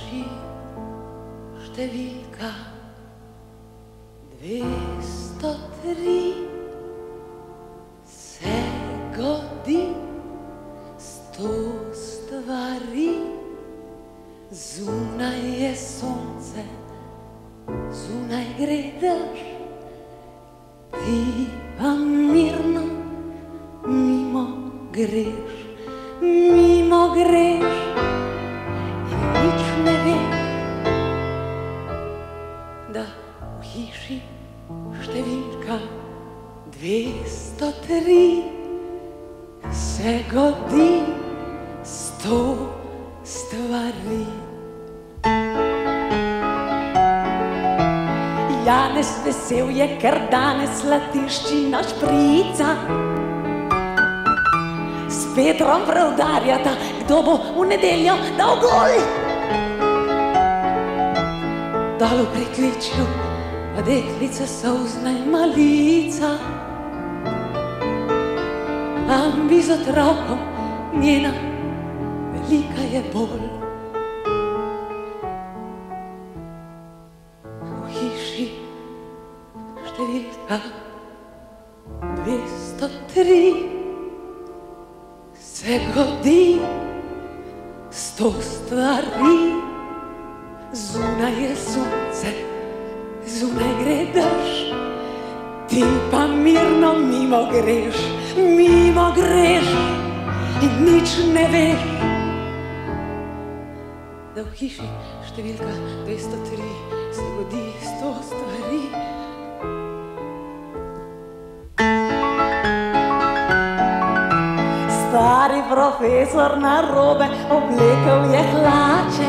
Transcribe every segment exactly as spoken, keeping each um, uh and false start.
hiši številka dvesto tri se godi sto stvari. Zunaj je sonce, zunaj gre dež, ti pa mirno mimo greš, mimo greš in nič ne veš, da v hiši številka dvesto tri se godi sto stvari. Janez vesel je, ker danes Latiščina šprica. S Petrom preudarjata, kdo bo v nedeljo dal gol. Dol v pritličju pa deklica solzna in malica. Ambi z otrokom, njena velika je bolj. V hiši številka dvesto tri se godi sto stvari. Zunaj je sonce, zunaj gre dež, ti pa mirno mimo greš, mimo greš in nič ne veš, da v hiši številka dvesto tri se godi sto stvari. Stari profesor narobe oblekel je hlače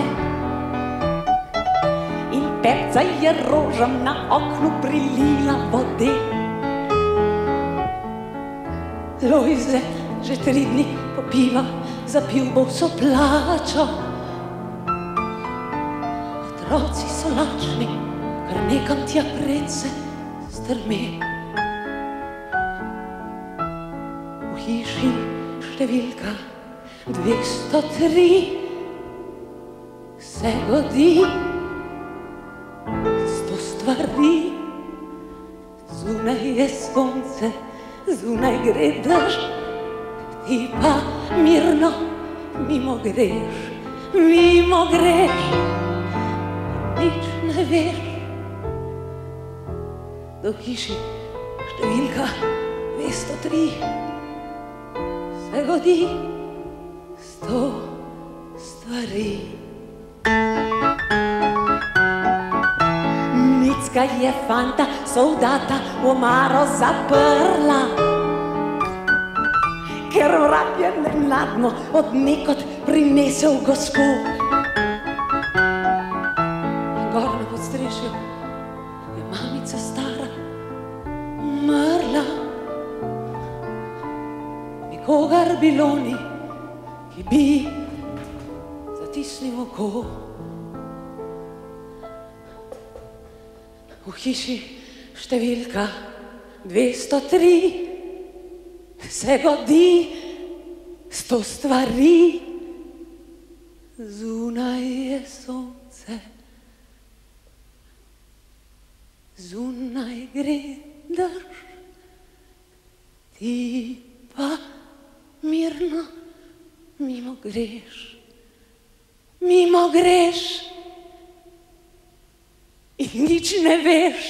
in Pepca je rožam na oknu prilila vode. Lojze že tri dni popiva, zapil bo vso plačo. Otroci so lačni, kar nekam tja predse strme. V hiši številka dvesto tri se godi sto stvari. Zunaj je sonce, zunaj gre dež, ti pa mirno mimo greš, mimo greš, nič ne veš, da v hiši številka dvesto tri se godi sto stvari. Micka je fanta, soldata v omaro zaprla, ker vrag je nenadno od nekod prinesel gospod. Gor na podstrešju je mamica stara umrla. Nikogar bilo ni, ki bi zatisnil oko. V hiši številka dvesto tri se godi sto stvari. Zunaj je sonce, zunaj gre dež, ti pa mirno mimo greš, mimo greš in nič ne veš,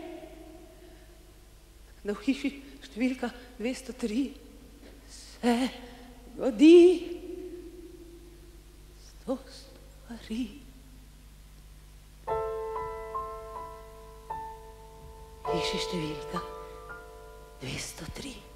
da v hiši številka dvesto tri se godi sto stvari. V hiši številka dvesto tri.